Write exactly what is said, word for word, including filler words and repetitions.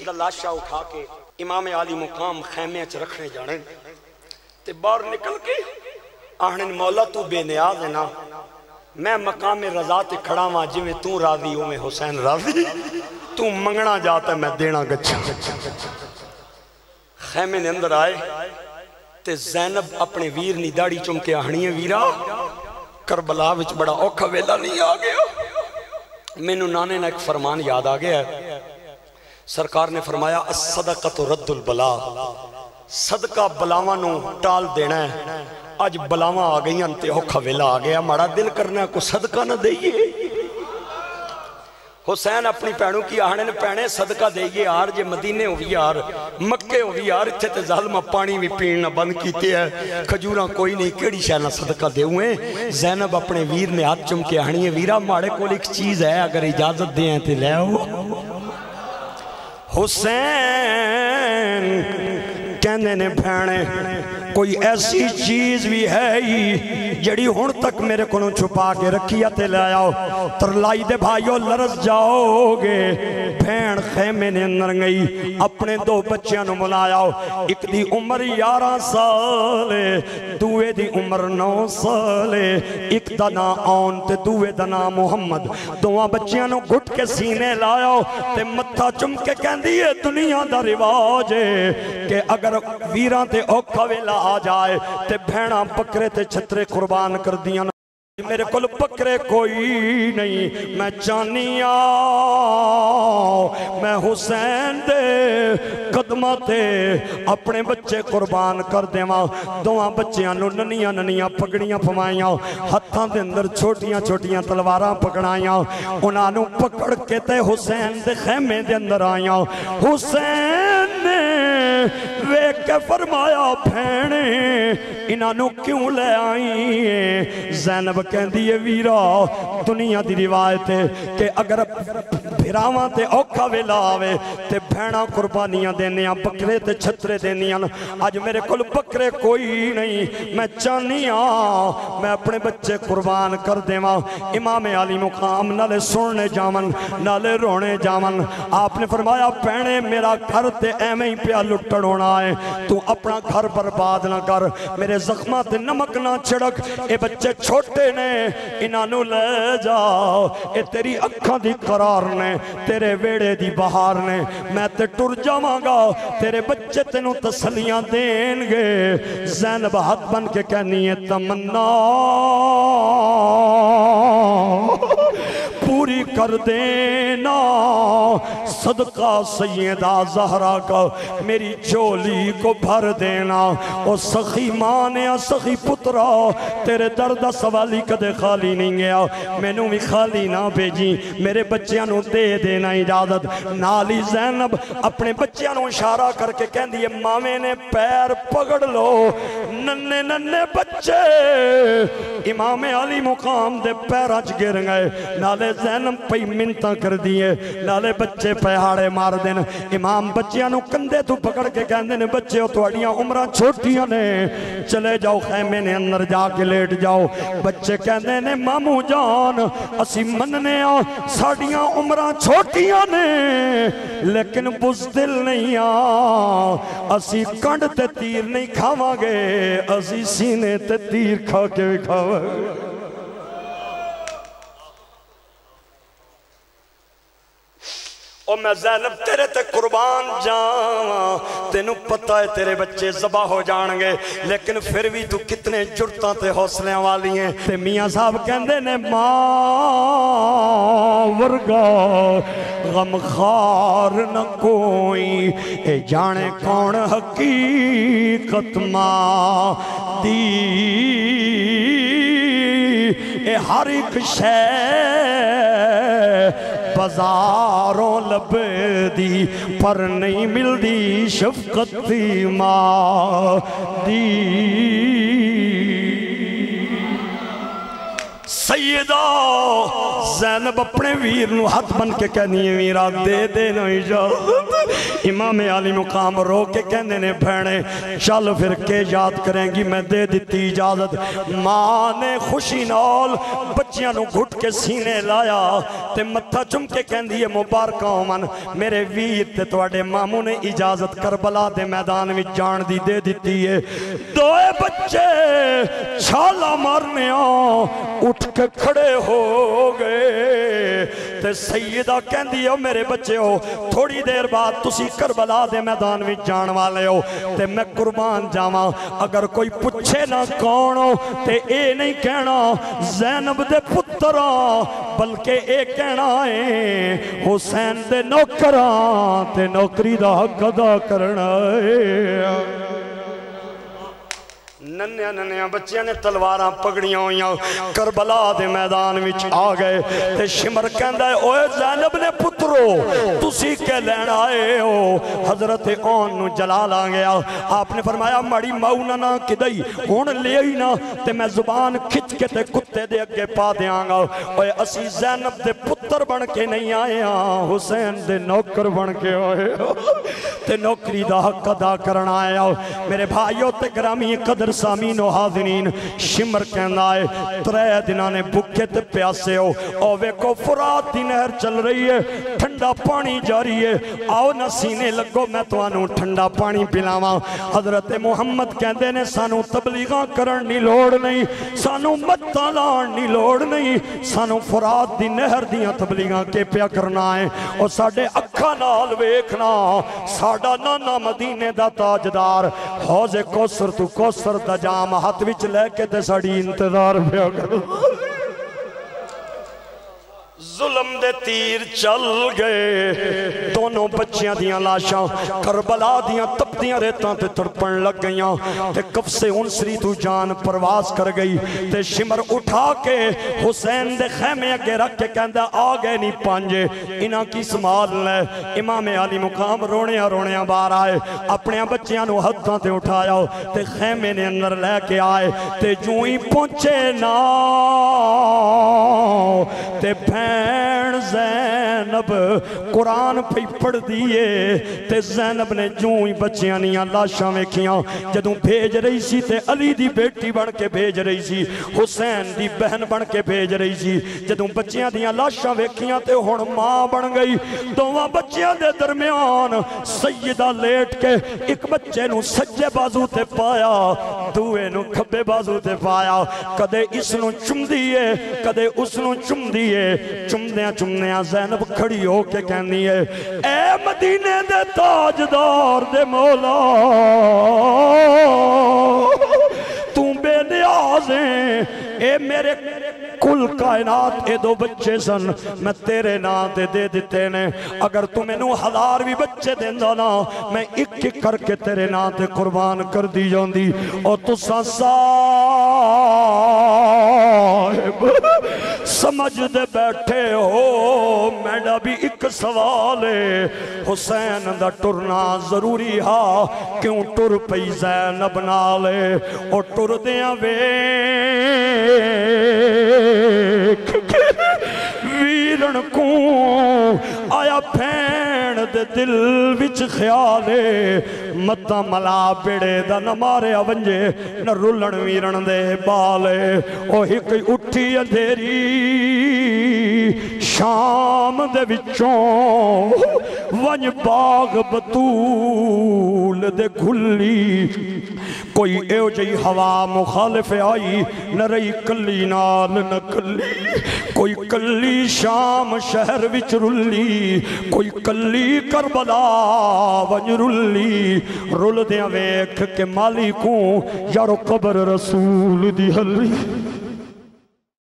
دا لاشا اٹھا کے امام علی مقام خیمے چ رکھنے جانے تے باہر نکل کے آہنے مولا تو بے نیاز ہے نا میں مقام رضا تے کھڑا ہاں جویں تو راضی ہو میں حسین راضی تو منگنا جاتا ہے میں دینا گچھا خیمے نے اندر آئے تے زینب اپنے ویر نی داڑی چمکے آہنی ہے ویرا کربلا وچ بڑا اوکھا ویلا نہیں آ گیا میں نو نانے نے ایک فرمان یاد آ گیا ہے سرکار نے فرمایا الصدقۃ رد البلا صدقہ بلاواں نو ٹال دینا ہے آج بلاواں آ گئی انتے اوکھا ویلا آ گیا ماڑا دل کرنا ہے کو صدقہ نہ دئیے حسین اپنی پینوں کی آہنے نے پینے صدقہ دے گئے یار جے مدینے ہوئی یار مکے ہوئی یار اتھے تے ظالمہ پانی بھی پیڑنا بند کیتے ہیں کھجوراں کوئی نہیں کیڑی شہنہ صدقہ دے ہوئے زینب اپنے ویر نے ہاتھ چمکے آہنی ہے ویرہ ماڑے کو ایک چیز ہے اگر اجازت دے ہیں تے لے ہو حسین کہنے نے بھینے کوئی ایسی چیز بھی ہے ہی جڑی ہون تک میرے کو چھپا کے رکھیا تے لے آؤ ترلائی دے بھائیو لرز جاؤ گے بھین خیمے نے اندر گئی اپنے دو بچیاں نو ملایا ایک دی عمر یارہ سالے دوے دی عمر نو سالے ایک دا نا آن تے دوے دا نا محمد دوہاں بچیاں نو گھٹ کے سینے لایا تے متھا چم کے کہن دیئے دنیا دا رواج ہے کہ اگر ویران تے اوکھا ویلا آ جائے تے بھیڑاں بکرے تے چھترے قربان کر دیاں میرے کل بکرے کوئی نہیں میں چانی آؤ میں حسین دے قدمہ تے اپنے بچے قربان کر دے ماں دوہاں بچیاں نو ننیاں ننیاں پگڑیاں پھمائیاں ہتھاں دے اندر چھوٹیاں چھوٹیاں تلواراں پکڑائیاں انہاں نو پکڑ کے تے حسین دے خیمے دے اندر آئیاں حسین نے ویک کے فرمایا بھینے انہاں نو کیوں لے آئیں زینب کہن دیئے ویرا دنیا دی روایت ہے کہ اگر بھراواں تے اوکھا ویلا آوے تے بھینا قربانیاں دینیاں بکرے تے چھترے دینیاں آج میرے کل بکرے کوئی نہیں میں چانی آں میں اپنے بچے قربان کر دیواں امام علی مقام نالے سننے جامن نالے رونے جامن آپ نے فرمایا پہنے میرا گھر تے ایمیں ہی پیا لٹڑ ہونا ہے تو اپنا گھر برباد نہ کر میرے زخمہ تے نمک نہ چھڑک اے بچے چھوٹے نے انہاں نو لے جاؤ اے تیری اکھاں دی قرار نے تیرے ویڑے دی بہار نے میں تے ٹر جاواں گا تیرے بچے تینوں تسلیاں دین گے زینب ہاتھ بن کے کہنی ہے تمنا پوری کر دینا صدقہ سیدہ زہرا کا میری جولی کو بھر دینا او سخی ماں نے سخی پترا تیرے درد سوالی کدے خالی نہیں گیا میں نو بھی خالی نہ بھیجی میرے بچیاں نو دے دینا اجازت نالی زینب اپنے بچیاں نو اشارہ کر کے کہن دیئے مامے نے پیر پگڑ لو ننے ننے بچے امام علی مقام دے پیراج گر گئے نالے زینب پئی منتہ کر دیئے نالے بچے پیہاڑے مار دین امام بچیاں نو کندے تو پکڑ کے کہن دینے بچے ہو تو اڑیاں عمرہ چھوٹیاں نے چلے جاؤ خیمے نے اندر جا کے لیٹ جاؤ بچے کہن دینے مامو جان اسی مننے آ ساڑیاں عمرہ چھوٹیاں نے لیکن بزدل نہیں آ اسی کنڈ تے تیر نہیں کھاواں گے اسی سینے تے تیر کھا کے بھی کھاواں گے اور میں زینب تیرے تے قربان جاواں تینوں پتہ ہے تیرے بچے ذبح ہو جانگے لیکن پھر بھی تو کتنے جرتاں تے حوصلے والی ہیں تے میاں صاحب کہندے نے ماں ورگا غم خار نہ کوئی اے جانے کون حقیقت ماں دی اے ہر ایک شے بازاروں لب دی پر نہیں مل دی شفقت دی ماں دی سیدہ زینب اپنے ویر نو ہاتھ بن کے کہنی ہے ویرہ دے دے نو اجازت امام علی مقام رو کے کہنے نے بھینے چل پھر کے یاد کریں گی میں دے دیتی اجازت ماں نے خوشی نال بچیاں نو گھٹ کے سینے لایا تے متھا چم کے کہندی ہے مبارکہ اومن میرے ویر تے توڑے ماموں نے اجازت کربلا دے میدان میں جان دی دے دیتی ہے دوئے بچے چھالا مارنے آن اٹھ کے کھڑے ہو گئے تے سیدہ کہندی ہے میرے بچے ہو تھوڑی دیر بعد تسی کربلا دے میدان میں جان والے ہو تے میں قربان جاواں اگر کوئی پچھے نہ کون ہو تے اے نہیں کہنا زینب دے پتراں بلکہ اے کہنا ہے حسین دے نوکراں تے نوکری دا حق ادا کرنا ہے ننیا ننیا بچیاں نے تلواراں پگڑیاں ہویاں کربلا دے میدان وچ آ گئے تے شمر کہندا ہے اوے زینب نے پترو تسی کے لین آئے ہو حضرت اون نو جلال آ گیا آپ نے فرمایا ماڑی ماؤنا نہ کدئی ہن لے ہی نہ تے میں زبان کھچ کے تے کتے دے اگے پا دیاں گا اوے اسی زینب دے پتر بن کے نہیں آئے ہاں حسین دے نوکر بن کے آئے ہو تے نوکری دا حق ادا کرنا آئے ہو میرے بھائیوں تے گرامی قدر سامین و حاضرین شمر کہنا ہے ترے دنانے بھکے تے پیاسے ہو اوے کو فرات دی نہر چل رہی ہے ٹھنڈا پانی جاری ہے آؤ نہ سینے لگو میں تو آنوں ٹھنڈا پانی پلاواں حضرت محمد کہندے نے سانو تبلیغاں کرن نہیں لوڑ نہیں سانو متاں لان نہیں لوڑ نہیں سانو فرات دی نہر دیاں تبلیغاں کے پیا کرنا ہے اور ساڑھے اکھا نال ویکھنا ساڑھا نانا مدینے دا تاجدار حوض کوثر تو کوثر دا جام ہاتھ وچ لے کے تے ساڑی انتظار پیا کرو ظلم دے تیر چل گئے دونوں بچیاں دیاں لاشاں کربلا دیاں تپدیاں ریتاں تے تڑپن لگ گئیاں تے کف سے انسری تو جان پرواز کر گئی تے شمر اٹھا کے حسین دے خیمے اگے رکھ کے کہندہ آگے نہیں پانجے انہاں کی سمال لے امام علی مقام رونیاں رونیاں بار آئے اپنے بچیاں نو حداں تے اٹھایا تے خیمے نے اندر لے کے آئے تے جو ہی پہنچے نا تے بھین زینب قرآن پہ پڑھ دیئے تے زینب نے جو ہی بچیاں نیاں لاشاں ویکھیاں جدوں بھیج رہی سی تے علی دی بیٹی بن کے بھیج رہی سی حسین دی بہن بن کے بھیج رہی سی جدوں بچیاں دیاں لاشاں ویکھیاں تے ہن ماں بن گئی دوواں بچیاں دے درمیان سیدہ لیٹ کے ایک بچے نو سجے بازو تے پایا دوے نو کھبے بازو تے پایا کدے اس نو چم دیئے کدے اس نو چم دیئے چمدیاں چمدیاں زینب کھڑی ہو کے کہنی ہے اے مدینے دے تاجدار دے مولا تم بے نیاز ہیں اے میرے کل کائنات اے دو بچے سن میں تیرے نا تے دے دیتے نے اگر تم انہوں ہزار بھی بچے دیندہ نا میں ایک ایک کر کے تیرے نا تے قربان کر دی جان دی اور تو سا صاحب سمجھ دے بیٹھے ہو میڈا بھی ایک سوال ہے حسین دا ٹرنا ضروری ہا کیوں ٹر پئی زینب نالے اور ٹر دیاں ویک ویرن کو آیا پھین دے دل وچ خیالے متا ملا بیڑے دا نمارے آونجے نہ رولن ویرن دے بالے او ہک اٹھی اندھیری شام دے وچوں ونج باغ بطول دے گھلی کوئی ایو جئی ہوا مخالف آئی نہ رہی کلی نال نہ کلی کوئی کلی شام شہر وچ رلی کوئی کلی کربلا ونج رلی رول دیاں ویکھ کے مالی کو یارو قبر رسول دی حلی